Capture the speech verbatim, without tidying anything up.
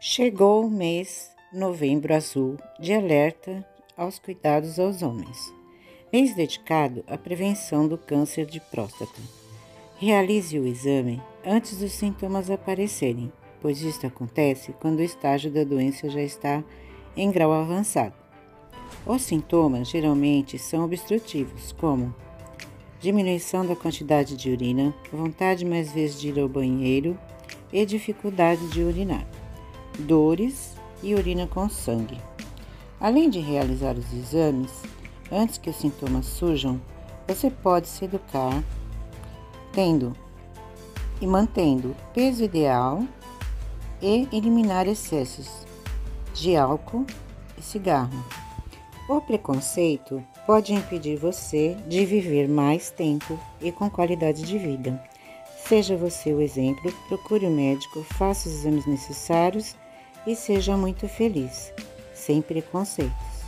Chegou o mês Novembro Azul de alerta aos cuidados aos homens. Mês dedicado à prevenção do câncer de próstata. Realize o exame antes dos sintomas aparecerem, pois isto acontece quando o estágio da doença já está em grau avançado. Os sintomas geralmente são obstrutivos, como diminuição da quantidade de urina, vontade mais vezes de ir ao banheiro e dificuldade de urinar, dores e urina com sangue. Além de realizar os exames, antes que os sintomas surjam, você pode se educar, tendo e mantendo peso ideal e eliminar excessos de álcool e cigarro. O preconceito pode impedir você de viver mais tempo e com qualidade de vida. Seja você o exemplo, procure o médico, faça os exames necessários e seja muito feliz, sem preconceitos.